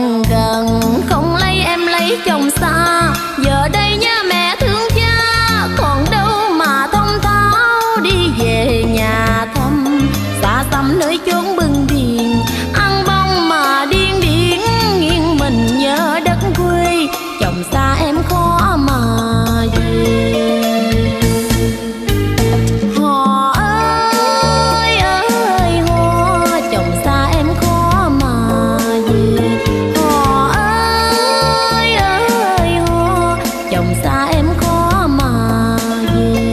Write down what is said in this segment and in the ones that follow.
Chồng gần không lấy em lấy chồng xa, giờ đây nhớ mẹ thương cha, còn đâu mà thông tháo đi về nhà thăm. Xa xăm nơi chốn bưng điền, ăn bông mà điên điển, nghiêng mình nhớ đất quê. Chồng xa em khó mà về. Hò ơi ơi hò, chồng xa em khó mà về. Hò ơi ơi hò, chồng xa em khó mà về.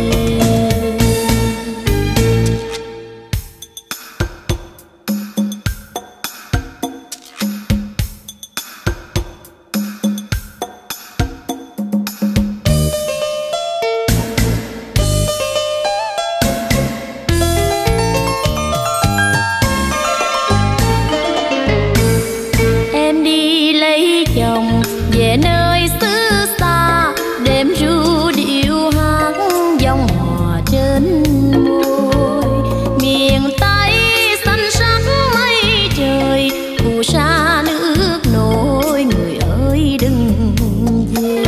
Em đi lấy chồng về nơi xứ xa, đêm ru điệu hát dòng hò trên môi. Miền Tây xanh sắc mây trời, phù sa nước nổi, người ơi đừng về.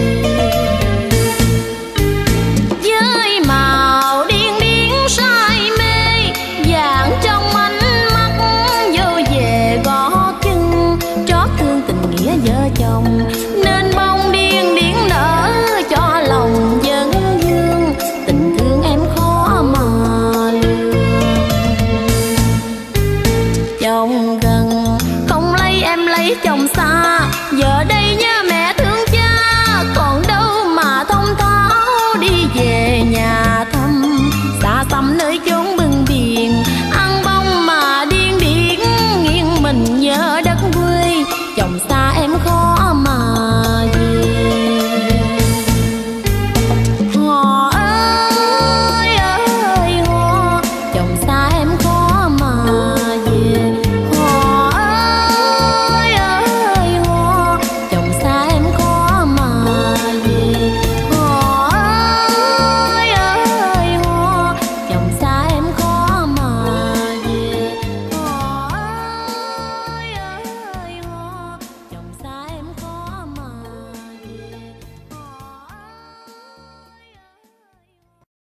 Với màu điên điển say mê, vàng trong ánh mắt vô về gõ chân, trót thương tình nghĩa vợ chồng, nên bông điên điển nở cho lòng dân dương. Tình thương em khó mà lường. Chồng gần không lấy em lấy chồng xa, giờ đây nhớ